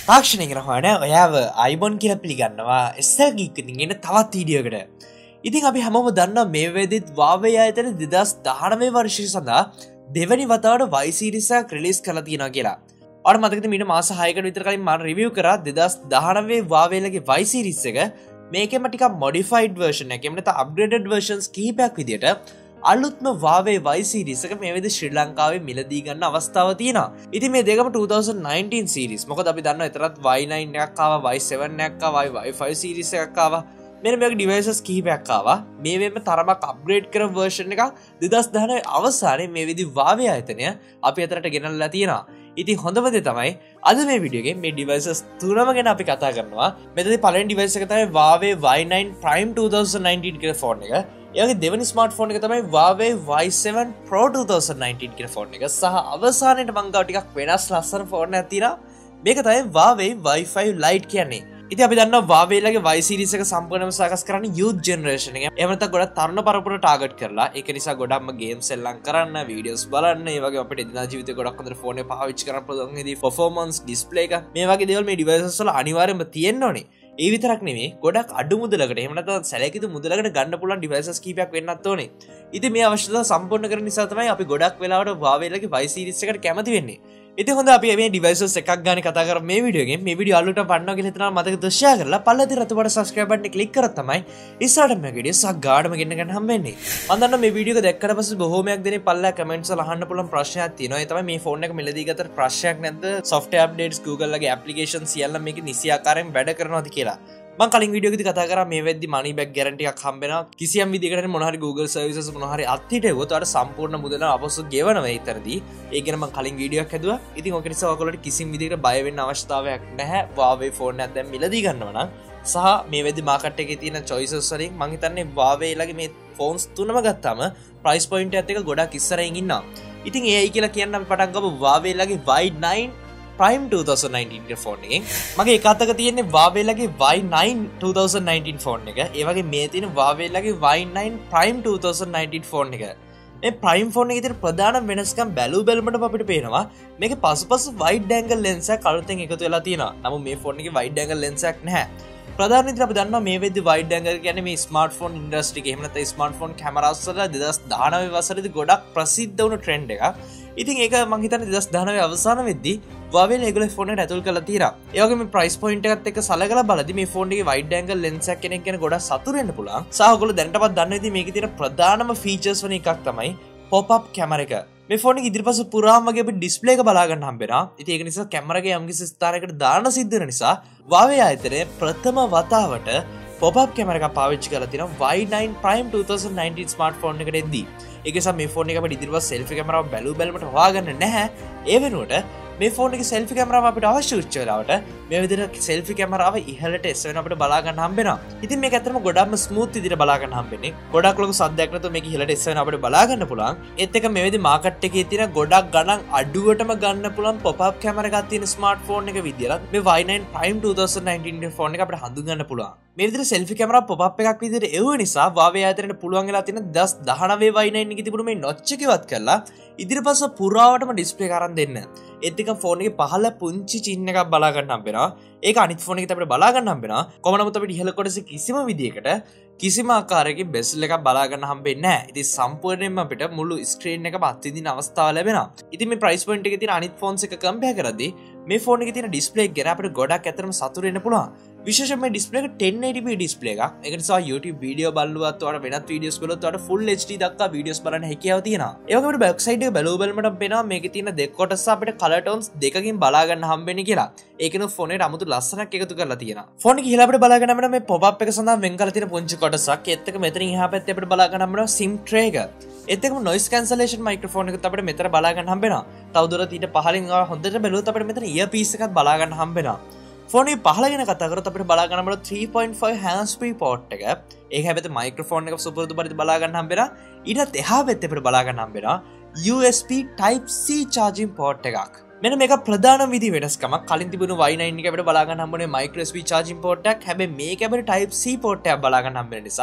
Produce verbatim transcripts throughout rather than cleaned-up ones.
තාක්ෂණය ගැන හොයන ඔයාව අයිබොන් කියලා පිළිගන්නවා එස්සර් ගීක් එකකින් එන තවත් වීඩියෝකට. ඉතින් අපි හැමෝම දන්නවා මේ වෙද්දිත් Huawei ආයතන දෙදහස් දහනවය වර්ෂය සඳහා දෙවැනි වතාවට Y series එකක් රිලීස් කරලා තියෙනවා කියලා. ඔයාලට මතකද මීට මාස හයකට විතර කලින් මම රිවිව් කරා දෙදහස් දහනවය Huawei ලගේ Y series එක. මේකෙම ටිකක් modified version එකක්. එහෙම නැත්නම් upgraded versions කිහිපයක් විදියට අලුත්ම Huawei Y series එක මේ වෙද්දි ශ්‍රී ලංකාවේ මිලදී ගන්න අවස්ථාව තියෙනවා. ඉතින් මේ දෙකම twenty nineteen series. මොකද අපි දන්නවා එතරම් Y nine එකක් ආවා, Y seven එකක් ආවා, Y five series එකක් ආවා. මෙන්න මේක devices කිහිපයක් ආවා. මේ වෙද්දිම තරමක් upgrade කරන version එකක් දෙදහස් දහනවය අවසානයේ මේ වෙද්දි Huawei ආයතනය අපි අතරට ගෙනල්ලා තියෙනවා. ඉතින් හොඳම දේ තමයි අද මේ වීඩියෝ එකේ මේ devices තුනම ගැන අපි කතා කරනවා. මෙතනදී පළවෙනි device එක තමයි Huawei Y nine Prime twenty nineteen කියලා ෆෝන් එක. ඒ වගේ දෙවෙනි ස්මාර්ට්ෆෝන් එක තමයි Huawei Y seven Pro twenty nineteen කියලා ෆෝන් එක. සහ අවසානයේට මම ගාව ටිකක් වෙනස් ලස්සන ෆෝන් එකක් තියෙනවා. මේක තමයි Huawei Y five Lite කියන්නේ. ඉතින් අපි දන්නවා Huawei ලගේ Y series එක සම්පූර්ණයෙන්ම සකස් කරන්නේ youth generation එක. එහෙම නැත්නම් ගොඩක් තරුණ පරපුරට ටාගට් කරලා. ඒක නිසා ගොඩක්ම games එල්ලම් කරන්න, videos බලන්න, ඒ වගේ අපිට එදිනදා ජීවිතේ ගොඩක් හොඳට ෆෝන් එක පාවිච්චි කරන්න පුළුවන් විදිහේ performance display එක. මේ වගේ දේවල් මේ devices වල අනිවාර්යයෙන්ම තියෙන්න ඕනේ. ඒ විතරක් නෙමෙයි ගොඩක් අඩු මුදලකට එහෙම නැත්නම් සැලකිලි මුදලකට ගන්න පුළුවන් devices කීපයක් වෙන්නත් ඕනේ. ඉතින් මේ අවශ්‍යතාව සම්පූර්ණ කරන නිසා තමයි අපි ගොඩක් වෙලාවට Huawei ලගේ Y series එකට කැමති වෙන්නේ. ඉතින් හොඳ අපි මේ devices එකක් ගන්න කතා කරමු මේ වීඩියෝ එකෙන්. මේ වීඩියෝ අලුතෙන් පන්නනවා කියලා හිතනවා මතක share කරලා පල්ලෙහි රතු පාට subscribe button එක click කරලා තමයි ඉස්සරහට මේ වීඩියෝ සක් ගාඩම ගෙන්න ගන්න හම්බෙන්නේ. මම දන්නවා මේ වීඩියෝ එක දැක්කට පස්සේ බොහෝමයක් දෙනෙක් පල්ලෙහා comments වල අහන්න පුළුවන් ප්‍රශ්නයක් තියෙනවා. ඒ තමයි මේ ෆෝන් එක මිලදී ගත්තට ප්‍රශ්නයක් නැද්ද? software updates Google ලගේ applications සියල්ල මේක නිසි ආකාරයෙන් වැඩ කරනවාද කියලා. මම කලින් වීඩියෝ එකේදී කතා කරා මේ වෙද්දි money back guarantee එකක් හම්බ වෙනවා. කිසියම් විදිහකට මොන හරි Google services මොන හරි අත්හිටුවොත් ඔයාලට සම්පූර්ණ මුදල අපසු ගෙවනවා ඊතරදී. ඒ ගැන මම කලින් වීඩියෝ එකක් හැදුවා. ඉතින් ඔක නිසා ඔයගොල්ලෝට කිසිම විදිහකට බය වෙන්න අවශ්‍යතාවයක් නැහැ. Huawei ෆෝන් එකක් දැන් මිලදී ගන්නවා නම් සහ මේ වෙද්දි මාකට් එකේ තියෙන choices වලින් මම හිතන්නේ Huawei ලගේ මේ ෆෝන්ස් තුනම ගත්තාම price point එකත් එක ගොඩක් ඉස්සරහින් ඉන්නවා. ඉතින් ඒයි කියලා කියන්න අපි පටන් ගමු Huawei ලගේ Y nine Prime twenty nineteen කියලා ෆෝන් එකෙන්. මගේ එක අතක තියෙන්නේ Huawei ලගේ Y nine twenty nineteen phone එක. ඒ වගේ මේ තියෙන Huawei ලගේ Y nine Prime twenty nineteen phone එක. මේ Prime ෆෝන් එකේ තියෙන ප්‍රධාන වෙනස්කම් බැලු බැලමට අපිට පේනවා මේක පසුපස wide angle lens එකක් අලුතෙන් එකතු වෙලා තියෙනවා. නමුත් මේ ෆෝන් එකේ wide angle lens එකක් නැහැ. ප්‍රධාන විදිහට අපි දන්නවා මේ වෙද්දි wide angle කියන්නේ මේ ස්මාර්ට්ෆෝන් ඉන්ඩස්ට්‍රි එකේ එහෙම නැත්නම් ස්මාර්ට්ෆෝන් කැමරාස් වල දෙදහස් දහනවය වසරේදී ගොඩක් ප්‍රසිද්ධ වුණු ට්‍රෙන්ඩ් එකක්. ඉතින් ඒක මම හිතන්නේ දෙදහස් දහනවය අවසාන වෙද්දී Huawei ඒගොල්ලෝ ෆෝන් එකට ඇතුල් කරලා තියෙනවා. ඒ වගේම මේ ප්‍රයිස් පොයින්ට් එකත් එක්ක සලකලා බලද්දි මේ ෆෝන් එකේ wide angle lens එකක් කෙනෙක් ගැන ගොඩක් සතුටු වෙන්න පුළුවන්. සහ ඔයගොල්ලෝ දැනටමත් දන්න ඉතින් මේකේ තියෙන ප්‍රධානම ෆීචර්ස් වලින් එකක් තමයි pop-up camera එක. මේ ෆෝන් එකේ ඉදිරිපස පුරාම වගේ අපිට ඩිස්ප්ලේ එක බලා ගන්න හම්බෙනවා. ඉතින් ඒක නිසා කැමරා එකේ යම්කිසි ස්ථානයකට දාන්න සිද්ධ වෙන නිසා Huawei ආයතනයේ ප්‍රථම වතාවට pop-up camera එකක් පාවිච්චි කරලා තියෙනවා Y nine Prime twenty nineteen smartphone එකට එද්දී. ඒක නිසා මේ ෆෝන් එක අපිට ඉදිරිපස් selfie කැමරාව බැලු බැලමට හොයාගන්න නැහැ. ඒ වෙනුවට මේ ෆෝන් එකේ selfie කැමරාව අපිට අවශ්‍ය වෙච්ච වෙලාවට මේ විදිහට selfie කැමරාව ඉහළට එස් වෙන අපිට බලා ගන්න හම්බ වෙනවා. ඉතින් මේක ඇත්තටම ගොඩක්ම ස්මූත් විදිහට බලා ගන්න හම්බෙන්නේ. ගොඩක් ලොකු සද්දයක් නැතුව මේක ඉහළට එස් වෙන අපිට බලා ගන්න පුළුවන්. ඒත් එක මේ විදිහේ මාකට් එකේ තියෙන ගොඩක් ගණන් අඩුවටම ගන්න පුළුවන් pop-up කැමරා එකක් තියෙන ස්මාර්ට්ෆෝන් එක විදිහට මේ Y nine Prime twenty nineteen phone එක අපිට හඳුන්වන්න පුළුවන්. මේ විදිහට selfie කැමරා pop-up එකක් විදිහට එවුව නිසා Huawei ආයතනයට පුළුවන් වෙලා තියෙන දෙදහස් දහනවය Y nine එකේ තිබුණු මේ notch එක ඉවත් කරලා ඉදිරිපස පුරාවටම ඩිස්ප්ලේ කරන් දෙන්න. ඒත් එක ෆෝන් එකේ පහළ පුංචි චින් එකක් බලා ගන්න හම්බ වෙනවා. ඒක අනිත් ෆෝන් එකේ අපිට බලා ගන්න හම්බ වෙනවා. කොහොම නමුත් අපිට ඉහළ කොටසේ කිසිම විදියකට කිසිම ආකාරයකින් බෙසල් එකක් බලා ගන්න හම්බෙන්නේ නැහැ. ඉතින් සම්පූර්ණයෙන්ම අපිට මුළු ස්ක්‍රීන් එක අත්විඳින අවස්ථාව ලැබෙනවා. ඉතින් මේ ප්‍රයිස් පොයින්ට් එකේ තියෙන අනිත් ෆෝන්ස් එක කම්පෙයාර් කරද්දී මේ ෆෝන් එකේ තියෙන ඩිස්ප්ලේ එක ගැන අපිට ගොඩක් ඇත්තටම සතුටු වෙන්න පුළුවන්. විශේෂයෙන්ම මේ ඩිස්ප්ලේ එක ten eighty p ඩිස්ප්ලේ එකක්. ඒක නිසා YouTube වීඩියෝ බලුවත් ඔයාලා වෙනත් වීඩියෝස් බලුවත් ඔයාලා full H D දක්වා වීඩියෝස් බලන්න හැකියාව තියෙනවා. ඒ වගේම අපිට බෑක් සයිඩ් එක බැලුව බැලමට පේනවා මේකේ තියෙන දෙක කොටස අපිට කලර් ටෝන්ස් දෙකකින් බලා ගන්න හම්බෙන්නේ කියලා. ඒකෙනු ෆෝන් එකට අමුතු ලස්සනක් එකතු කරලා තියෙනවා. ෆෝන් එක ඉහළ අපිට බලා ගන්න හම්බෙනවා මේ pop-up එක සඳහා වෙන් කරලා තියෙන පුංචි කොටසක්. ඒත් එක මෙතනින් එහා පැත්තේ අපිට බලා ගන්න හම්බෙනවා SIM tray එක. ඒත් එකම noise cancellation microphone එකත් අපිට මෙතන බලා ගන්න හම්බෙනවා. තවදුරටත් ඊට පහලින් හොඳට බැලුවොත් අපිට මෙතන earpiece එකක් බලා ගන්න හම්බෙනවා. ෆෝන් එක පහළ ගැන කතා කරොත් අපිට බලා ගන්න බලන three point five hands free port එක. ඒක හැබැයි මයික්‍රොෆෝන් එක සුපුරුදු පරිදි බලා ගන්න හම්බෙනවා. ඊටත් එහා පැත්තේ අපිට බලා ගන්න හම්බෙනවා U S B Type C charging port එකක්. මෙන්න මේක ප්‍රධාන විදි වෙනස්කමක්. කලින් තිබුණු Y nine එක අපිට බලා ගන්න හම්බුනේ micro U S B charging port එකක්. හැබැයි මේක අපිට Type C port එකක් බලා ගන්න හම්බෙන නිසා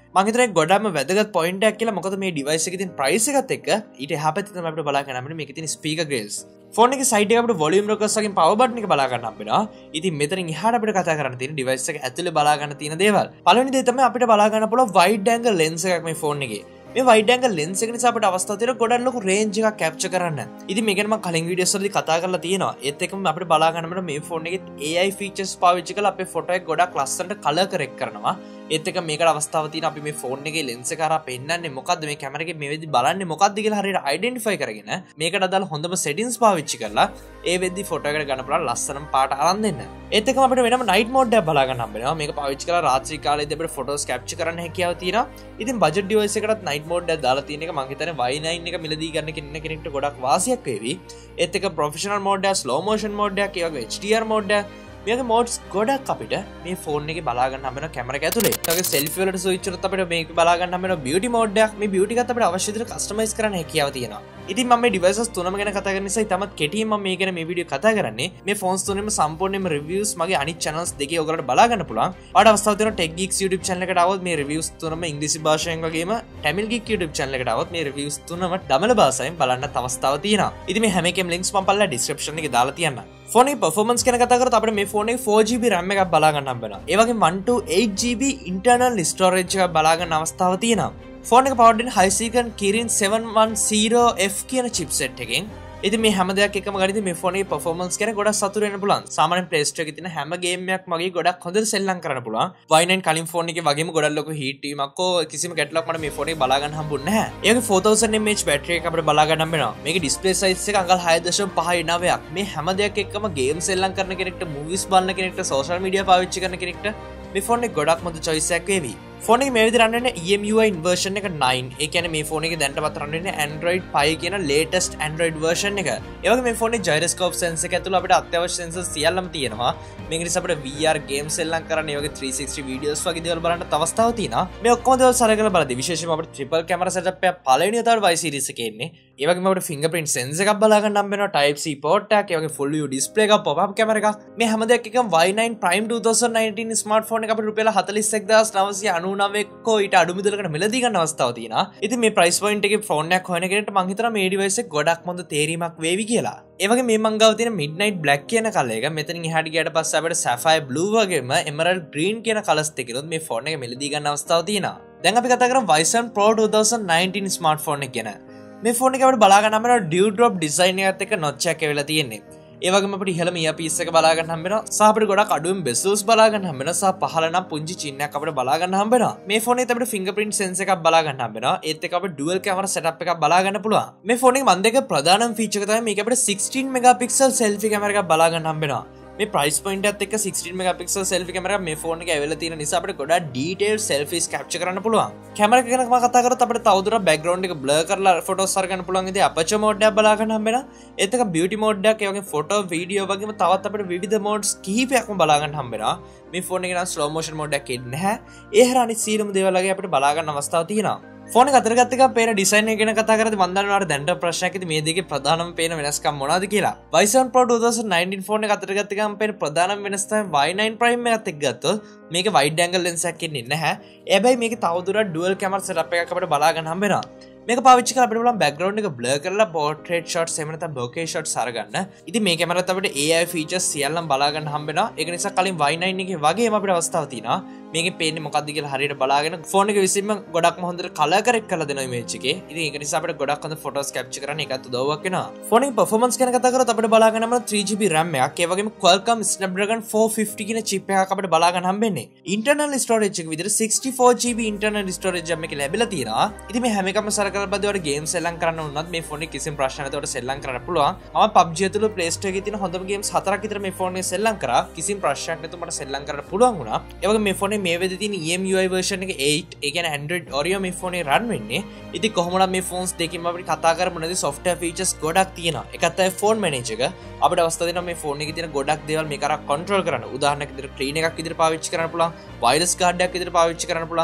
මම හිතන්නේ ගොඩක්ම වැදගත් පොයින්ට් එකක් කියලා. මොකද මේ ඩිවයිස් එකේ තියෙන ප්‍රයිස් එකත් එක්ක ඊට එහා පැත්තේ තමයි අපිට බලා ගන්න හම්බෙන්නේ මේකේ තියෙන ස්පීකර් ග්‍රේඩ්ස්. ෆෝන් එකේ සයිඩ් එක අපිට වොලියුම් රොකර්ස් වගේ පවර් බටන් එක බලා ගන්න හම්බෙනවා. ඉතින් මෙතනින් එහාට අපිට කතා කරන්න තියෙන ඩිවයිස් එක ඇතුලේ බලා ගන්න තියෙන දේවල්. පළවෙනි දේ තමයි අපිට බලා ගන්න පුළුවන් වයිඩ් ඇන්ගල් ලෙන්ස් එකක් මේ ෆෝන් එකේ. මේ වයිඩ් ඇන්ගල් ලෙන්ස් එක නිසා අපිට අවස්ථාව තියෙනවා ගොඩක් ලොකු රේන්ජ් එකක් කැප්චර් කරන්න. ඉතින් මේක ගැන මම කලින් වීඩියෝස් වලදී කතා කරලා තියෙනවා. ඒත් එක්කම අපිට බලා ගන්න බෑ මේ ෆෝන් එකේ A I ෆීචර්ස් පාවිච්චි කරලා අපේ ෆොටෝ එක ගොඩක් ලස්සනට කලර් කරෙක්ට් කරනවා. ඒත් එක මේකට අවස්ථාව තියෙන අපි මේ ෆෝන් එකේ ලෙන්ස් එක හරහා පෙන්නන්නේ මොකද්ද මේ කැමරා එකේ මේ වෙද්දි බලන්නේ මොකද්ද කියලා හරියට අයිඩෙන්ටිෆයි කරගෙන මේකට අදාළ හොඳම සෙටින්ග්ස් පාවිච්චි කරලා ඒ වෙද්දි ෆොටෝ එකට ගන්න පුළුවන් ලස්සනම පාට අරන් දෙන්න. ඒත් එකම අපිට වෙනම නයිට් මෝඩ් එකක් බලා ගන්න හම්බෙනවා. මේක පාවිච්චි කරලා රාත්‍රී කාලේදී අපිට ෆොටෝස් කැප්චර් කරන්න හැකියාව තියෙනවා. ඉතින් බජට් ඩිවයිස් එකකටත් නයිට් මෝඩ් එකක් දාලා තියෙන එක මම හිතන්නේ Y nine එක මිලදී ගන්න කෙනෙක් කෙනෙක්ට ගොඩක් වාසියක් වේවි. ඒත් එක ප්‍රොෆෙෂනල් මෝඩ් එක, ස්ලෝ මෝෂන් මෝඩ් එක, ඒ වගේ H D R මෝඩ් එක මේක මෝඩ්ස් ගොඩක් අපිට මේ ෆෝන් එකේ බලා ගන්න හම්බෙනවා කැමරා එක ඇතුලේ. ඒ වගේ සෙල්ෆි වලට ස්විච් කරත් අපිට මේක බලා ගන්න හම්බෙනවා බියුටි මෝඩ් එකක්. මේ බියුටි එකත් අපිට අවශ්‍ය විදිහට කස්ටමයිස් කරන්න හැකියාව තියෙනවා. ඉතින් මම මේ ඩිවයිසස් තුනම ගැන කතා කරන නිසා ඉතමත් කෙටියෙන් මම මේ ගැන මේ වීඩියෝ කතා කරන්නේ. මේ ෆෝන්ස් තුනෙම සම්පූර්ණයෙන්ම රිවිව්ස් මගේ අනිත් channels දෙකේ ඔයගලට බලා ගන්න පුළුවන්. ඔයාලට අවස්ථාව තියෙනවා Tech Geeks YouTube channel එකට આવොත් මේ රිවිව්ස් තුනම ඉංග්‍රීසි භාෂාවෙන් වගේම Tamil Geek YouTube channel එකට આવොත් මේ රිවිව්ස් තුනම දමළ භාෂාවෙන් බලන්නත් අවස්ථාව තියෙනවා. ඉතින් මේ හැම එකේම links මම පල්ලා description එකේ දාලා තියන්නම්. ෆෝන් එකේ performance ගැන කතා කරත් අපිට මේ ෆෝන් එකේ four G B RAM එකක් බලා ගන්න හම්බෙනවා. ඒ වගේම one to eight G B internal storage එකක් බලා ගන්න අවස්ථාව තියෙනවා. ෆෝන් එක powered in High-Silicon Kirin seven ten F කියන chipset එකෙන්. ඉතින් මේ හැම දෙයක් එකම ගනිද්දී මේ ෆෝන් එකේ performance ගැන ගොඩක් සතුටු වෙන්න පුළුවන්. සාමාන්‍යයෙන් Play Store එකේ තියෙන හැම ගේම් එකක් මගේ ගොඩක් හොඳට සෙල්ලම් කරන්න පුළුවන්. Y nine කලින් ෆෝන් එකේ වගේම ගොඩක් ලොකු heat වීමක් හෝ කිසිම ගැටලුවක් මට මේ ෆෝන් එකේ බලා ගන්න හම්බුන්නේ නැහැ. ඒ වගේ four thousand mAh බැටරි එක අපිට බලා ගන්න හම්බෙනවා. මේකේ display size එක අඟල් six point five නවයක්. මේ හැම දෙයක් එක්කම ගේම් සෙල්ලම් කරන කෙනෙක්ට, movies බලන කෙනෙක්ට, social media පාවිච්චි කරන කෙනෙක්ට මේ ෆෝන් එක ගොඩක් හොඳ choice එකක් වේවි. ෆෝන් එකේ මේ විදිහට රන් වෙන්නේ E M U I version එක nine. ඒ කියන්නේ මේ ෆෝන් එකේ දැනටමත් රන් වෙන්නේ Android five කියන latest Android version එක. ඒ වගේ මේ ෆෝන් එකේ gyroscope sensor එක ඇතුළේ අපිට අත්‍යවශ්‍ය sensors සියල්ලම තියෙනවා. මේක නිසා අපිට V R games සෙල්ලම් කරන්න, ඒ වගේ three sixty videos වගේ දේවල් බලන්න අවස්ථාවක් තියෙනවා. මේ ඔක්කොම දේවල් සලකලා බලද්දී විශේෂයෙන්ම අපිට triple camera setup එක පළවෙනි වතාවට Y series එකේ එන්නේ. ඒ වගේම අපිට fingerprint sensor එකක් බලා ගන්න හම්බ වෙනවා, type C port එකක්, ඒ වගේ full view display එකක්, pop-up camera එකක්. මේ හැම දෙයක් එකම Y nine Prime twenty nineteen smartphone එක අපිට රුපියල් forty-one thousand nine hundred ninety-nine කෝ ඊට අඩු මිදලකට මිලදී ගන්න අවස්ථාවක් තියෙනවා. ඉතින් මේ price point එකේ ෆෝන් එකක් හොයන කෙනෙක්ට මම හිතනවා මේ device එක ගොඩක් හොඳ තේරීමක් වේවි කියලා. ඒ වගේ මේ මං ගාව තියෙන midnight black කියන කලර් එක මෙතනින් එහාට ගියාට පස්සේ අපිට sapphire blue වගේම emerald green කියන කලර්ස් දෙකනොත් මේ ෆෝන් එක මිලදී ගන්න අවස්ථාවක් තියෙනවා. දැන් අපි කතා කරමු Y seven Pro twenty nineteen smartphone එක ගැන. මේ ෆෝන් එක අපිට බලා ගන්න හම්බ වෙනවා dewdrop design එකත් එක්ක notch එකක් එවිලා තියෙන්නේ. ඒ වගේම අපිට ඉහළම earpiece එක බලා ගන්න හම්බ වෙනවා. සහ අපිට ගොඩක් අඩුවෙන් bezels බලා ගන්න හම්බ වෙනවා. සහ පහළ නම් පුංචි චින්නයක් අපිට බලා ගන්න හම්බ වෙනවා. මේ ෆෝන් එකේ අපිට fingerprint sensor එකක් බලා ගන්න හම්බ වෙනවා. ඒත් එක්ක අපිට dual camera setup එකක් බලා ගන්න පුළුවන්. මේ ෆෝන් එකේ මන් දෙක ප්‍රධානම feature එක තමයි මේක අපිට sixteen megapixel selfie camera එකක් බලා ගන්න හම්බ වෙනවා. මේ price point එකත් එක්ක sixteen megapixel selfie camera එක මේ ෆෝන් එකේ ඇවිල්ලා තියෙන නිසා අපිට ගොඩක් detailed selfies capture කරන්න පුළුවන්. කැමරා එක ගැන මම කතා කරත් අපිට තවදුරටත් background එක blur කරලා photos අරගන්න පුළුවන් විදිහ aperture mode එකක් බලා ගන්න හම්බ වෙනවා. ඒත් එක beauty mode එකක්, ඒ වගේ photo video වගේම තවත් අපිට විවිධ modes කිහිපයක්ම බලා ගන්න හම්බ වෙනවා. මේ ෆෝන් එකේ නම් slow motion mode එකක් ඉන්නේ නැහැ. ඒ හැර අනිත් සියලුම දේවල් වගේ අපිට බලා ගන්න අවස්ථාවක් තියෙනවා. ෆෝන් එක අතර ගත්ත එක පේන ඩිසයින් එක ගැන කතා කරද්දී මම දන්නවා ඔයාලට දැනට ප්‍රශ්නයක් ඇති මේ දෙකේ ප්‍රධානම පේන වෙනස්කම් මොනවද කියලා. Y seven Pro twenty nineteen phone එක අතර ගත්ත එකම පේන ප්‍රධානම වෙනස තමයි Y nine Prime එකත් එක්ක ගත්තොත් මේකේ wide angle lens එකක් ඉන්නේ නැහැ. හැබැයි මේකේ තවදුරටත් dual camera setup එකක් අපිට බලා ගන්න හම්බ වෙනවා. මේක පාවිච්චි කරලා අපිට බලන්න background එක blur කරලා portrait shots එහෙම නැත්නම් bokeh shots අරගන්න. ඉතින් මේ කැමරාවත් අපිට A I features සියල්ලම බලා ගන්න හම්බ වෙනවා. ඒක නිසා කලින් Y nine එකේ වගේම අපිට අවස්ථාවක් තියෙනවා. මේකේ පේන්නේ මොකක්ද කියලා හරියට බලාගෙන ෆෝන් එක විසින්ම ගොඩක්ම හොඳට කලර් කරෙක්ට් කරලා දෙනවා image එකේ. ඉතින් ඒක නිසා අපිට ගොඩක් හොඳ photos capture කරන්න ඒකත් උදව්වක් වෙනවා. ෆෝන් එකේ performance ගැන කතා කරොත් අපිට බලා ගන්න නම් three G B RAM එකක්, ඒ වගේම Qualcomm Snapdragon four fifty කියන chip එකක් අපිට බලා ගන්න හම්බෙන්නේ. internal storage එක විදිහට sixty-four G B internal storage එකක් මේකේ ලැබිලා තියෙනවා. ඉතින් මේ හැම එකම සලකලා බලද්දී ඔයාලට games සෙල්ලම් කරන්න උනත් මේ ෆෝන් එකේ කිසිම ප්‍රශ්න නැතුව සෙල්ලම් කරන්න පුළුවන්. මම P U B G ඇතුළේ Play Store එකේ තියෙන හොඳම games හතරක් විතර මේ ෆෝන් එකේ සෙල්ලම් කරා. කිසිම ප්‍රශ්නයක් නැතුව මට සෙල්ලම් කරන්න පුළුවන් වුණා. ඒ වගේ මේ ෆෝන් එකේ මේ වෙද්දී තියෙන E M U I version එක eight, ඒ කියන්නේ Android Oreo මේ ෆෝන් එකේ run වෙන්නේ. ඉතින් කොහොමද මේ ෆෝන්ස් දෙකකින්ම අපිට කතා කරමු නේද software features ගොඩක් තියෙනවා. එකක් තමයි phone manager එක. අපිට අවස්ථාව දෙනවා මේ ෆෝන් එකේ තියෙන ගොඩක් දේවල් මේක අර control කරන්න. උදාහරණයක් විදිහට clean එකක් විදිහට පාවිච්චි කරන්න පුළුවන්. wireless guard එකක් විදිහට පාවිච්චි කරන්න පුළුවන්.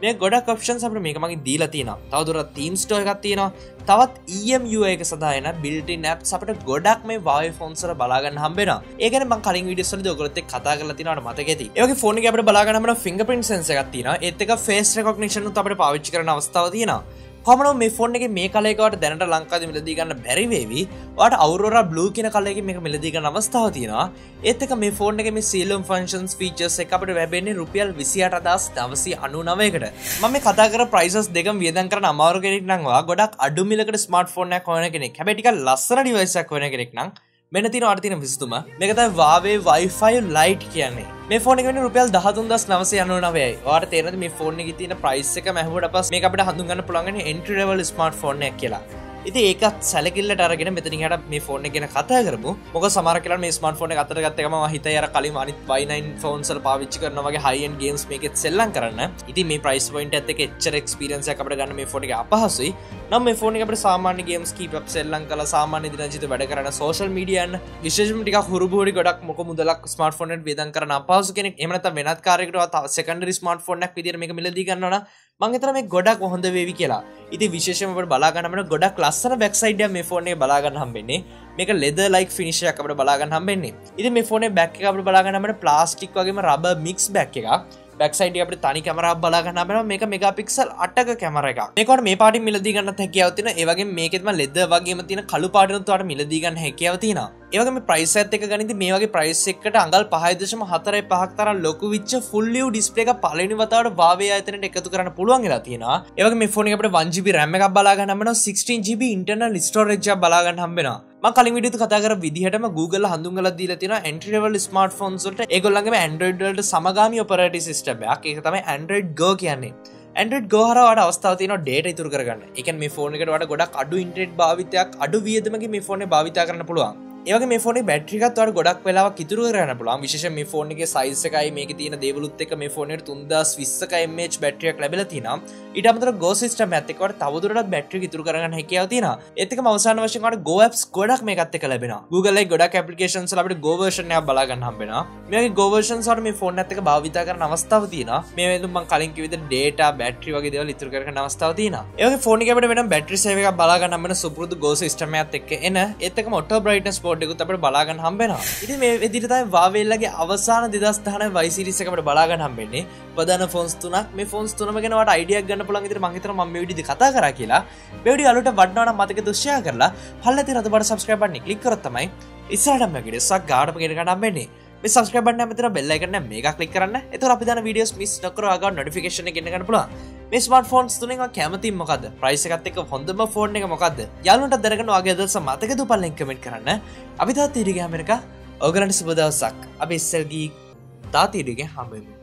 මේ ගොඩක් ඔප්ෂන්ස් අපිට මේක මගින් දීලා තියෙනවා. තවදුරටත් theme store එකක් තියෙනවා. තවත් E M U I එක සඳහා එන built-in apps අපිට ගොඩක් මේ Huawei phones වල බලා ගන්න හම්බ වෙනවා. ඒ කියන්නේ මම කලින් වීඩියෝස් වලදී ඔයගොල්ලොත් එක්ක කතා කරලා තියෙනවට මතක ඇති. ඒ වගේ ෆෝන් එකේ අපිට බලා ගන්න හම්බ වෙන fingerprint sensor එකක් තියෙනවා. ඒත් එක face recognition උත් අපිට පාවිච්චි කරන අවස්ථාවක් තියෙනවා. කොහොමද මේ ෆෝන් එකේ මේ කලර් එක වට දැනට ලංකාවේ මිලදී ගන්න බැරි වේවි. ඔයාලට Aurora blue කියන කලර් එකකින් මේක මිලදී ගන්න අවස්ථාවක් තියෙනවා. ඒත් එක මේ ෆෝන් එකේ මේ seal functions features එක අපිට ලැබෙන්නේ රුපියල් විසි අට හදාස් නවසිය අනූනවයකට. මම මේ කතා කර prices දෙකම වියදම් කරන අමාරු කෙනෙක් නම් ඔයා ගොඩක් අඩු මිලකට ස්මාර්ට්ෆෝන් එකක් හොයන කෙනෙක්. හැබැයි ටිකක් ලස්සන device එකක් හොයන කෙනෙක් නම් මෙන්න තියෙන ඔයාලට තියෙන විසඳුම. මේක තමයි Huawei Y five Lite කියන්නේ. මේ ෆෝන් එක වෙන්නේ රුපියල් දහතුන් හදාස් නවසිය අනූනවයයි. ඔයාලට තේරෙනවද මේ ෆෝන් එකේ තියෙන price එක මැහුවට පස්සේ මේක අපිට හඳුන් ගන්න පුළුවන් වෙන්නේ entry level smartphone එකක් කියලා. ඉතින් ඒකත් සැලකිල්ලට අරගෙන මෙතනින් එහාට මේ ෆෝන් එක ගැන කතා කරමු. මොකද සමහර කෙනා මේ ස්මාර්ට්ෆෝන් එක අතට ගත්ත එකම මම හිතයි අර කලින් අනිත් Y nine phones වල පාවිච්චි කරනවා වගේ high end games මේකෙත් සෙල්ලම් කරන්න. ඉතින් මේ price point එකත් එක්ක එච්චර experience එකක් අපිට ගන්න මේ ෆෝන් එක අපහසුයි. නම් මේ ෆෝන් එක අපිට සාමාන්‍ය games keep up සෙල්ලම් කරලා සාමාන්‍ය දිනජීවිත වැඩ කරන social media යන විශේෂයෙන්ම ටිකක් හුරුබුහුරි ගොඩක් මොක මුදලක් ස්මාර්ට්ෆෝන් එකට වියදම් කරන අපහසු කෙනෙක්. එහෙම නැත්නම් වෙනත් කාර්යයකට secondary smartphone එකක් විදියට මේක මිලදී ගන්නවා නම් මං හිතනවා මේ ගොඩක් හොඳ වේවි කියලා. ඉතින් විශේෂයෙන්ම අපිට බලා ගන්න අපිට ගොඩක් ලස්සන back side එක මේ ෆෝන් එකේ බලා ගන්න හම්බෙන්නේ. මේක leather like finish එකක් අපිට බලා ගන්න හම්බෙන්නේ. ඉතින් මේ ෆෝන් එකේ back එක අපිට බලා ගන්න අපිට plastic වගේම rubber mix back එකක්. back side එක අපිට තනි කැමරාවක් බලා ගන්න හම්බෙනවා. මේක megapixel අටක කැමරා එකක්. මේකට මේ පාටින් මිලදී ගන්නත් හැකියාවක් තියෙනවා. ඒ වගේම මේකෙත්ම leather වගේම තියෙන කළු පාටිනුත් ඔයාලට මිලදී ගන්න හැකියාව තියෙනවා. ඒ වගේම price එකත් එක්ක ගනිද්දි මේ වගේ price එකකට අඟල් පහයි දශම හතරයි පහක් තරම් ලොකු විච්ච full view display එකක් පළවෙනි වතාවට Huawei ආයතනයට එකතු කරන්න පුළුවන් වෙලා තියෙනවා. ඒ වගේම මේ ෆෝන් එකේ අපිට one G B RAM එකක් බලා ගන්න හම්බ වෙනවා. sixteen G B internal storage එකක් බලා ගන්න හම්බ වෙනවා. මම කලින් වීඩියෝත් කතා කරපු විදිහටම Google හඳුන්වලා දීලා තියෙනවා entry level smartphones වලට ඒගොල්ලන්ගේම Android වලට සමගාමී operating system එකක්. ඒක තමයි Android Go කියන්නේ. Android Go හරහා ඔයාලට අවස්ථාව තියෙනවා data ඉතුරු කරගන්න. ඒ කියන්නේ මේ ෆෝන් එකට ඔයාලට ගොඩක් අඩු ඉන්ටර්නෙට් භාවිතයක් අඩු වියදමකින් මේ ෆෝන් එක භාවිතා කරන්න පුළුවන්. ඒ වගේ මේ ෆෝන් එකේ බැටරි එකත් ඔයාලට ගොඩක් වෙලාවක් ඉතුරු කරගන්න පුළුවන්. විශේෂයෙන් මේ ෆෝන් එකේ size එකයි මේකේ තියෙන දේවලුත් එක්ක මේ ෆෝන් එකට තුන්දාස් විස්සක mAh බැටරි එකක් ලැබිලා තියෙනවා. ඊට අමතරව Go system එකත් එක්ක ඔයාලට තවදුරටත් බැටරි එක ඉතුරු කරගන්න හැකියාව තියෙනවා. ඒත් එක්කම අවසාන වශයෙන් ඔයාලට Go apps ගොඩක් මේකත් එක්ක ලැබෙනවා. Google එකේ ගොඩක් applications වල අපිට Go version එකක් බලා ගන්න හම්බ වෙනවා. මේ වගේ Go versions වල මේ ෆෝන් එකත් එක්ක භාවිතා කරන අවස්ථාව තියෙනවා. මේ වෙලෙත් මම කලින් කිව්ව විදිහට data බැටරි වගේ දේවල් ඉතුරු කරගන්න අවස්ථාව තියෙනවා. ඒ වගේ ෆෝන් එකේ අපිට වෙනම බැටරි සේව එකක් බලා ගන්න හම්බ වෙන සුපුරුදු Go system එකත් එක්ක එන ඒත් එක්කම auto brightness mode එකකුත් අපිට බලා හම්බෙනවා. ඉතින් මේ විදිහට තමයි Huawei ලගේ අවසාන දෙදාස් දහනවය Y series එක අපිට බලා ගන්න හම්බෙන්නේ. ප්‍රධාන ෆෝන්ස් තුනක්. මේ ෆෝන්ස් තුනම ගැන ඔයාලට අයිඩියා එකක් ගන්න පුළුවන් විදිහට මම හිතනවා මම මේ වීඩියෝදී කතා කරා කියලා. මේ වීඩියෝ අලුට වඩනවා නම් මතක දුක් ෂෙයා කරලා පල්ලේ තියෙන රතු බඩ subscribe button එක click කරොත් තමයි ඉස්සරහටම මේ වීඩියෝස් එකක් ගාඩම ගෙන ගන්න හම්බෙන්නේ. මේ subscribe button එක මෙතන bell icon එක මේක click කරන්න. එතකොට අපි දාන වීඩියෝස් miss නොකර ඔයාගාව notification එක ගෙන්න ගන්න පුළුවන්. මේ ස්මාර්ට්ෆෝන්ස් තුනෙන් ඔයා කැමති මොකද්ද? price එකත් එක්ක හොඳම ෆෝන් එක මොකද්ද? යාළුවන්ට දැනගන්න ඔයාගේ අදහස මතක දුපල්ලෙන් comment කරන්න. අපි තාත් ඊට ගියාම එකක් ඔයගලන්ට සුබ දවසක්. අපි ඉස්සෙල් Geek තාත් ඊට ගේ හම්බෙමු.